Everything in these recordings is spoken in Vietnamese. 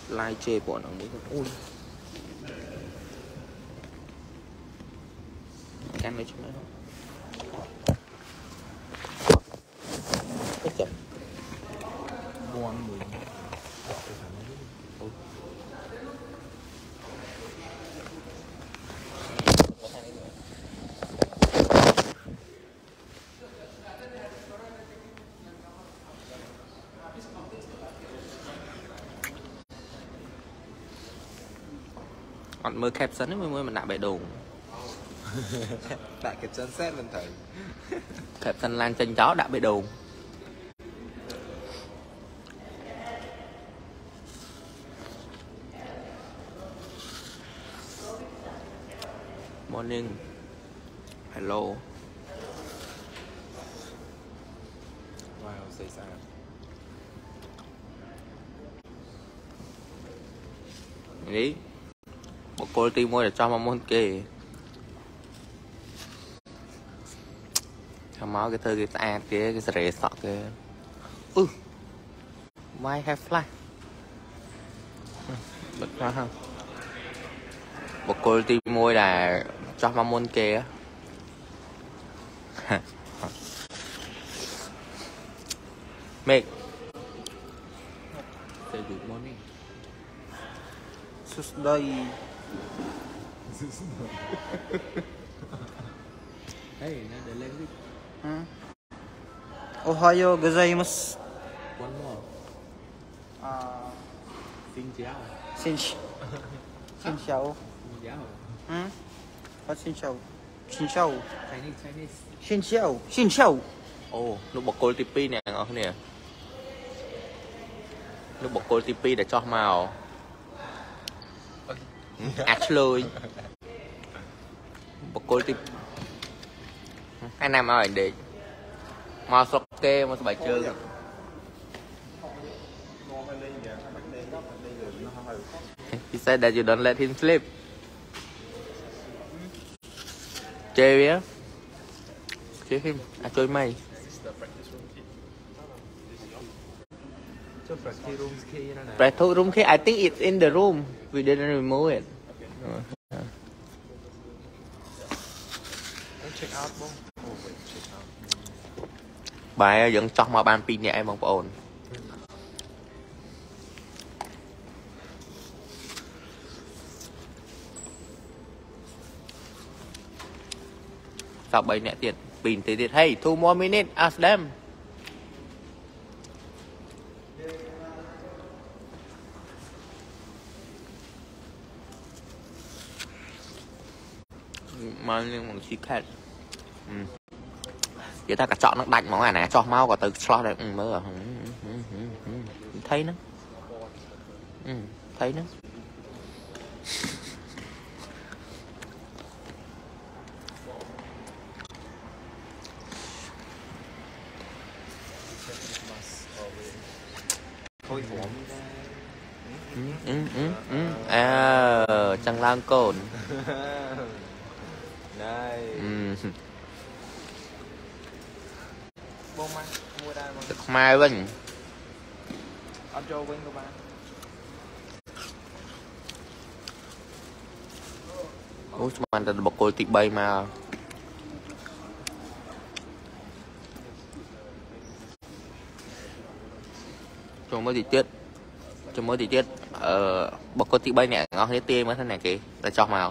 lai chê bọn nó mới ui cắn lấy chúng nó hết chậm buồn người còn mơ caption ấy mới mình đã bẻ đồ đại caption set mình thử caption lan chân chó đã bẻ đồ morning hello wow say sao nghĩ một cô tim mua để cho mà môn kì cho máu cái thơ cái ta cái rễ sọ cái why have fly bật ra không một cô tim mua là cho mà môn kì á mệt say good morning đây hey, now the language. Ohayo gozaimasu. One more. Xin chào. Xin chào. Xin chào. What xin chào? Xin chào. Chinese. Xin chào. Xin chào. Oh, lúc bọc cô tivi nè ngon nè. Lúc bọc cô tivi để cho màu. Actually bọc cô tivi. Hai năm rồi để màu sọc kê mà bài chơi. He said that you don't let him sleep. Chơi á. Chơi him. À chơi mày. Practice room key. I think it's in the room. We didn't remove it. check out bông bài vẫn cho mà ban pin nhà em bằng ổn sao bay nè tiền pin tiền hey 2 more minutes ask them mà nhưng mà chỉ khác vậy ta cả chọn nó đánh món này cho mau có từ slot này mới à thấy nó thấy nó thôi thỏm chẳng lang cồn đây bông mang mua đây mà được mai vinh ăn cho vinh các bạn ủa mà ta bọc cô tịt bay mà cho mới thì chết bọc cô tịt bay nè ngon hết tiên mới thế này kì là cho màu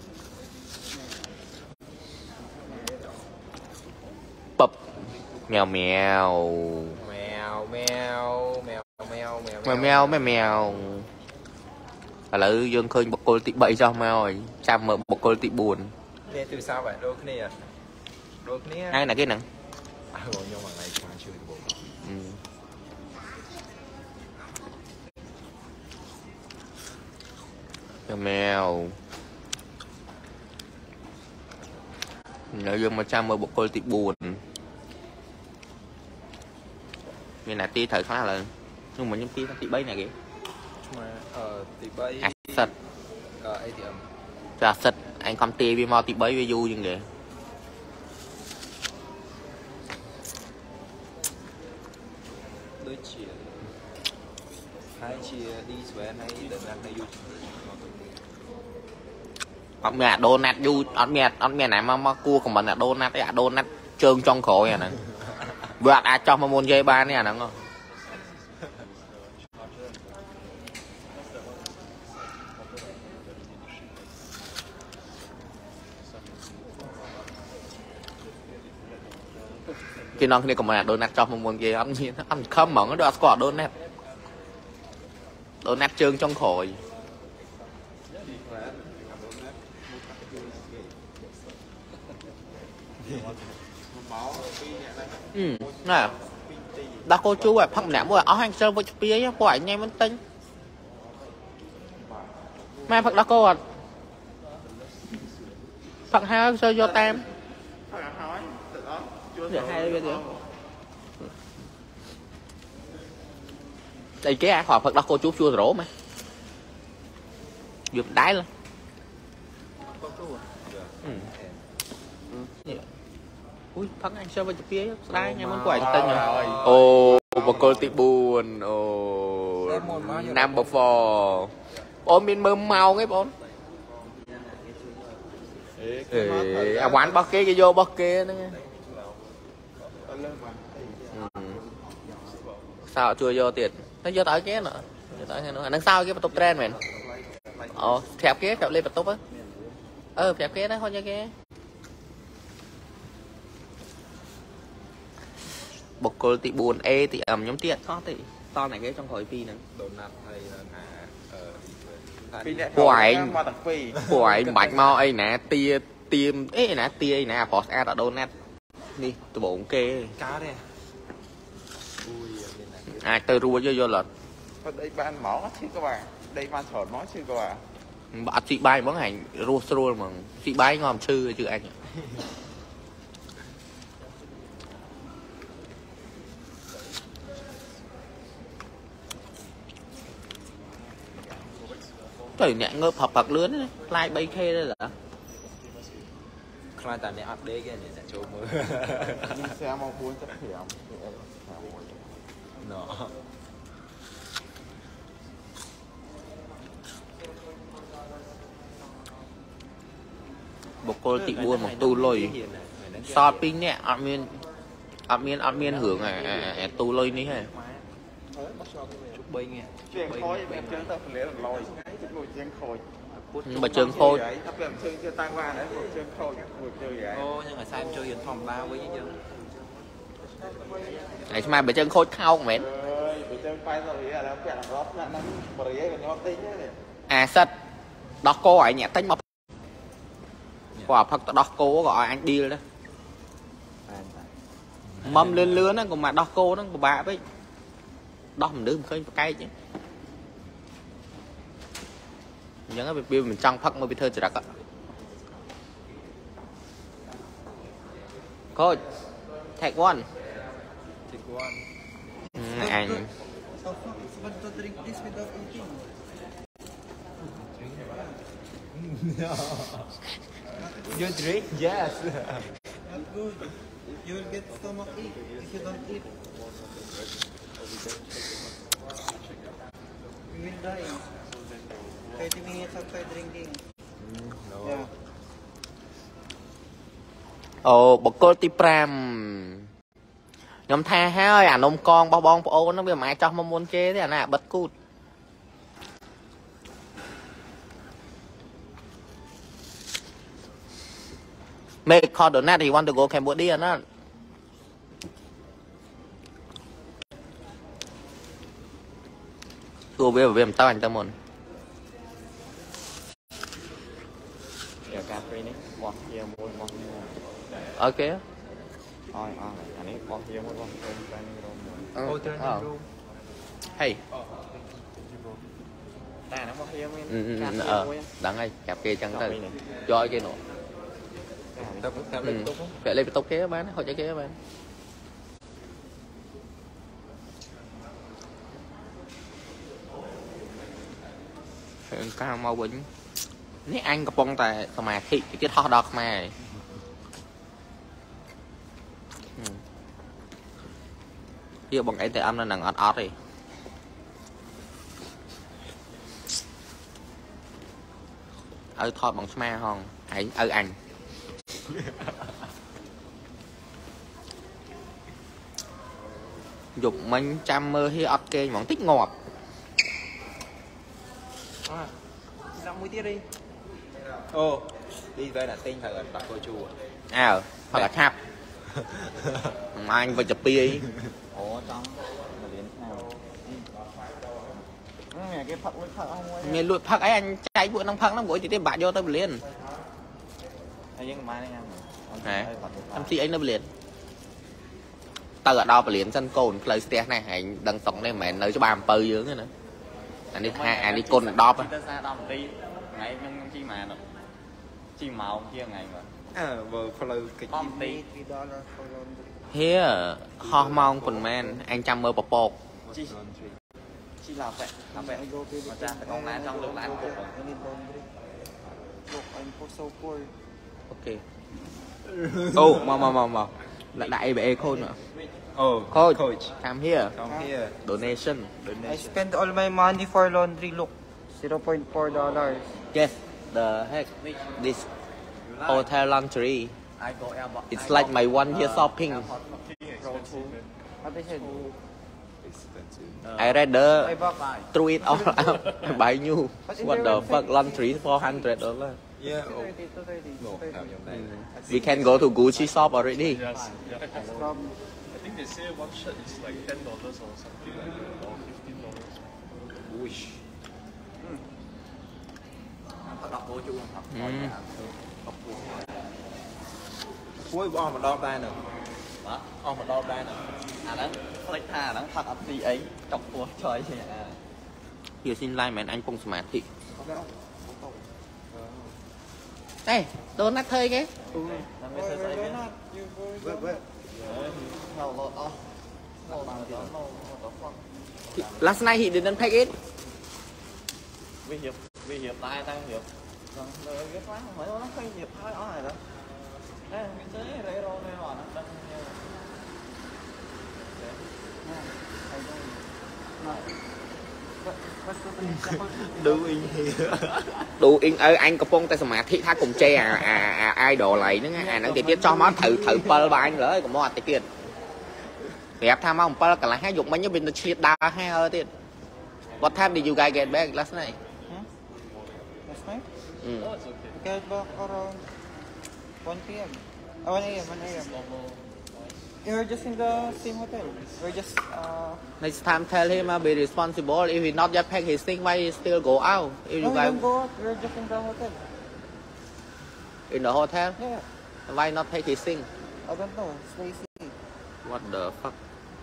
bập mèo mèo mèo mèo mèo mèo mèo mèo mèo mèo là dương khơi bọc cô tị bậy cho mèo rồi chăm mở bọc cô tị buồn nghe từ sao vậy đôi kia ai là cái nè nhưng mà này chưa được bộ mèo mèo nếu dương mà chăm mở bọc cô tị buồn như là tí thời khá là nhưng mà những tí tị bậy này kìa mà tị bay sật ATM cho sật anh công ty vì mau tị bấy với du nhưng kìa đôi chia hai chia đi về hay đợt này hay du ọt mẹ donut du ọt mẹ này mà cua của mình là donut ấy donut trơn trong khổ vậy nè vợ cho mà môn dây ba này nè ngon khi non kia còn mà donut cho mà môn dây ăn không mỏng đó có donut trơn trong khổ nè đã cô chú à phong nẻ mua áo hàng sơn với bia của anh em vẫn tinh mai phật đã cô à phật hai sơ do tam đây cái ai khỏi phật đã cô chú chua rổ mà dùm đáy lên ui phật anh sơ với bia đây nghe muốn quậy tinh rồi ồ một cô tí buồn ồ number 4 ôm bên mơ mau cái bốn à quán bóc cái vô bóc kia nữa sao chưa vô tiền nó vô tới cái nữa đằng sau cái top trend mình thẹp cái thẹp lên top á thẹp cái đó thôi nha cái bọc cô tí buồn e thì nhóm tiện có thì to này cái trong khỏi pi này của anh bạch mau ấy nè tia tiêm ấy nè tia nè phó xe đã donut đi tôi bổ kê cá đây ai tôi rua vô lật đây ban mỏ chứ các bạn đây ban sỏi mỏ chứ các bạn bà chị bay món hành rua mà chị bay ngon sư chứ anh trời nhẹ ngợp hợp lớn like bay khê đây là khai tài này update cái này sẽ cho mưa nhưng xe mau cuốn chắc hiểm nó một cô tị buôn một tu lôi shopping nè admin hưởng tu lôi ní hay bà trường khôi nhưng mà sao em chơi phòng bao với chứ này mai bà chân khôi khao mến à sắt đó cô ấy nhẹ tính mà quả thật đó cô gọi anh đi đó mâm lên lứa nó còn mà đó cô nó của bà với đó mình đứa mình khơi cay chứ những cái việc mình trong phật mới bị thơ chỉ đặc ạ coach take one anh you drink yes Not good. You will get stomach ache if you don't eat. You will die. 30 minutes after drinking. Yeah. អូបកគលទី5ខ្ញុំថាហើយអានំកងរបស់បងប្អូនហ្នឹងវាមិនអាចចោះមកមុនគេទេអាណាបិទគូតmake call donut he want to go Cambodia ណាទោះវាមិនតើអញទៅមុន cà phê này bọt nhiều môi bọt nhiều ok anh ấy bọt nhiều môi bọt hey ta nó bọt nhiều môi đặng ơi cà phê chẳng từ cho cái nọ phải lên tốc kế bán hồi chạy kế bán cao mau bính nếu anh có bông tại mà thị cái thọ đọt mà kia bằng cái tại âm là nặng ọt ọt đi ở thọ bằng sma hòn hãy ở anh dục mình trăm mơ hay ọt kê món tích ngọt Làm mũi tiết đi. Ồ, đi về là tinh thở đặt cô chùa. à hoặc là khắp mà anh phải chụp pi Ủa trong mà đến nào cái phật với phật không ấy. nghe lụi phật ấy anh chạy bữa năm phật nó buổi chỉ tiếp bạn vô tới liền Hay những mai này em. nè em chị ấy nó liền tao ở đâu liền sân cồn lời ste này anh đăng tổng này mẹ nơi cho bà pơ dưới nữa anh đi cồn đọp á Ra đo một tí. Ngày nhưng chi mà nó. Chi màu kia ngày mà. Vừa follow cái Bom tí. here hormone phần men anh chăm mơ bọc bột Chi là vậy. Là vậy. Mà ra phải con lá trong được lá cục rồi. ok ô mà là đại bệ khôn nữa Oh, coach coach. come here Come here. donation I spent all my money for laundry. Look, $0.4. yes the heck this hotel laundry I go airport. it's like my 1 year shopping What they said? I rather I bought throw it all out and buy new what the fuck laundry $400 Yeah. Oh. 230. No, have your name. we can go to Gucci shop already Yes, yeah. I think they say one shirt is like $10 or something like that, or $15. Ui. Đọc vô chu học. Cuối bom mà đo tay nữa. Hả? Bom mà đo tay nữa. À đó, flex tha đó thật ập gì ấy. Chọc của trời gì à. Here xin like mẹ anh Pong Smarty đây donut thôi cái Làm cái sơ sấy Vâng. No, no, no. last night he didn't pack it Vì hiệp tay tăng hiệp. Rồi cái khóa không phải nó phải hiệp hai ở này đó. Đây cái chế rễ rô này nó đâm đủ in ơi anh có phong tay mà thị tha cùng che idol này nữa nghe nó tiết cho má thử pearl ba anh lỡ còn mót tiền đẹp tham không pearl cả là hai dụng bao nhiêu bên chia đa hai hơn tiền what time did you guys get back last night Last night? mm. Oh, it's okay. We got back around 1 p.m. 1 a.m. 1 a.m. We were just in the same hotel. We're just next time tell him be responsible if he not yet pack his thing why he still go out if no, you we guys don't go out. We're just in the hotel. in the hotel Yeah. why not pack his thing I don't know. It's lazy. what the fuck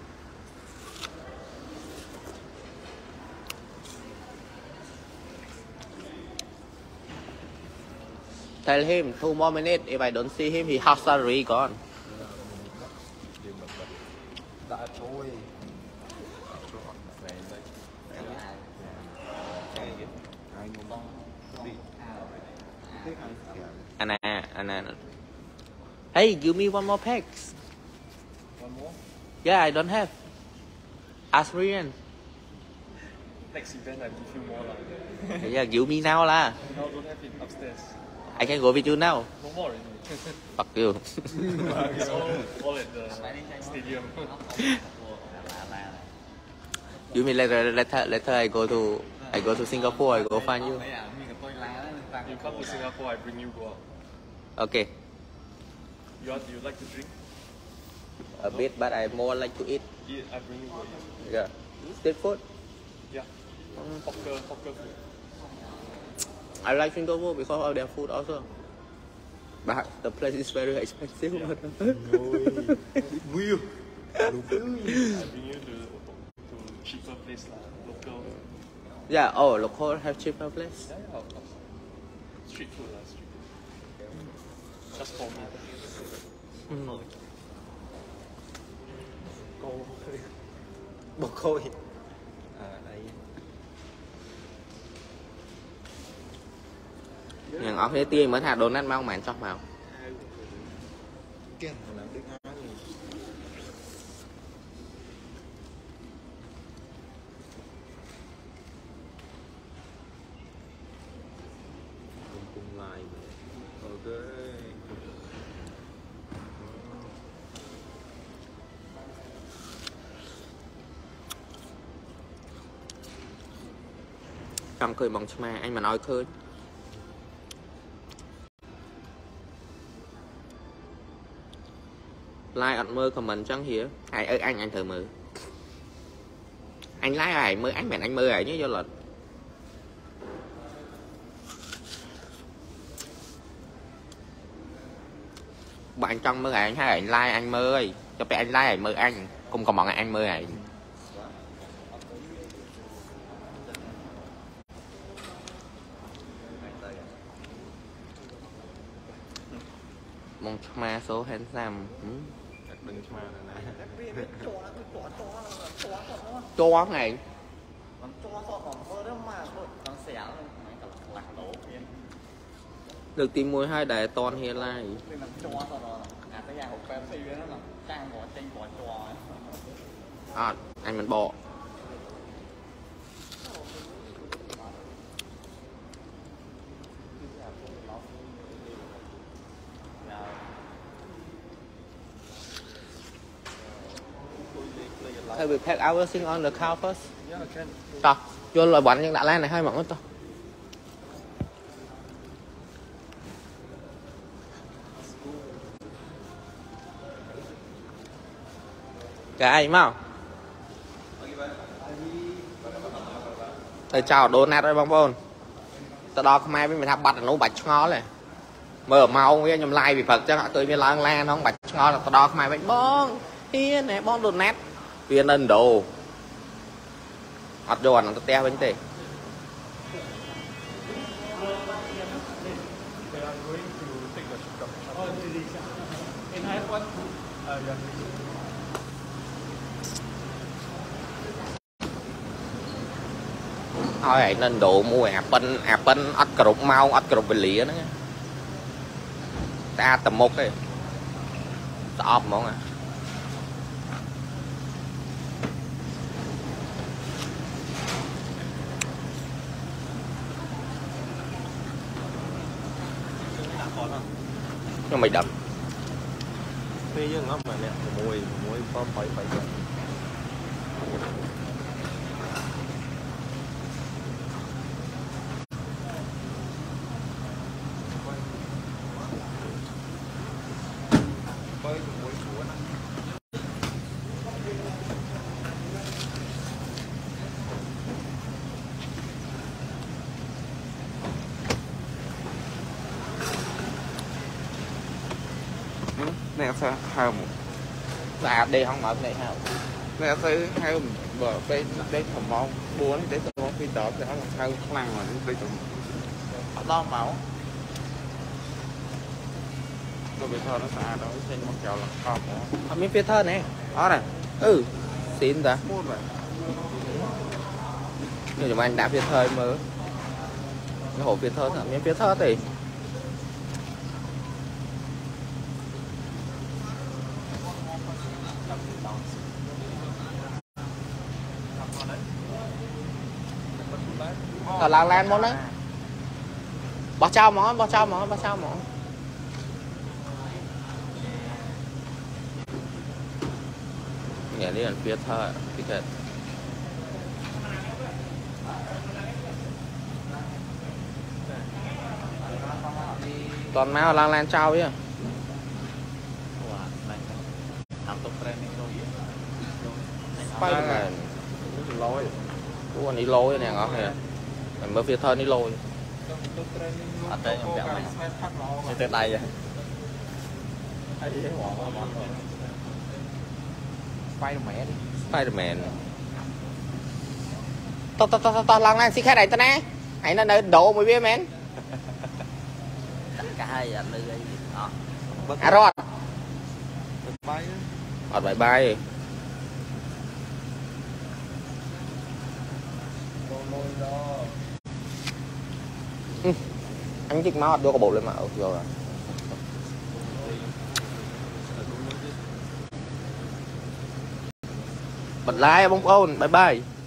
tell him 2 more minutes if I don't see him he house salary gone Đã trôi. Anna. Hey, give me one more pack. One more? Yeah, I don't have. Ask Rian. Next event I give you more lah. Yeah, give me now lah. Now don't have it upstairs. I can go with you now. No more already. Fuck you. It's all at the stadium. You mean later I go to Singapore. I go find you. You come to Singapore, I bring you go out. Okay, You like to drink? a bit, but I more like to eat. Eat, I bring you go eat. Yeah, street food. Yeah. Hawker food. I like Singapore because of their food also. But the place is very expensive. Will. I bring you to cheaper place lah, local. Yeah, oh, local have cheaper place. Yeah, of course. Street food lah, street food. Just for me. Bồ khôi. Đây. Nhưng ở phía tiên mới thà donut mau màn cho màu. Kia làm đứa ngáo gì. Cùng Trong cười bằng mà anh mà nói khơi like anh mơ comment chẳng hiểu ai ơi anh thử mơ anh lái ai mơ anh mẹ anh mơ ai nhớ do là bạn trong mơ ảnh hay ảnh like anh mơ ơi cho bé anh like ảnh mơ anh cùng còn mọi anh mơ ảnh mong ma số handsome đừng mà nè cho này được tìm mùi hai đại toàn hiện lại à, anh mình bỏ I will pack our thing on the car first. Yeah, can. Rồi, vô loại bánh nhưng đã lan này hơi mỏng hết to. Cái mau. Tôi chào donut ơi bông bôn. Tao đo không ai với mình thắp bạch là nấu bạch ngó này. Mở mau với nhầm like vì Phật cho họ tôi mới lan lan nó không bạch ngó là tao đo không ai với bông. Hiên này bông donut. Viên Ấn Độ ọt vô nó teo bánh tê thôi ấy nên độ mua Apple ớt cà rụt mau ớt cà rụt về lĩa nữa ta tầm một cái tọp món à nhưng mày đậm phi chứ ngóc mà nè mùi có phải nè sao hào là đi không mở này hả nè sao hào bờ bên đây thầm mong buồn để thầm mong phi tọt để làm sao năng mà đi tụi lo máu rồi bây giờ nó xả đó trên một kẹo là không ở miếng phía thơ này đó này xin ta mua vậy nhưng mà anh đã phía thơ mơ cái hộp phía thơ miếng phía thơ thì ở làng lan món đấy bỏ trao món nghe đi là phía thơ thì thật toàn máu làng lan trao chứ Spiderman lôi của anh đi lôi nè ngọt nè mình mới phía thơ đi lôi ở đây em mày tới đây vậy Spiderman to làng lan xí khai này ta nè hãy nó nơi độ mới biết men cả hai anh lư đó à rồi bay ở bay anh chích máu vô cái bộ lên mà vô rồi bật like bông ôn bye bye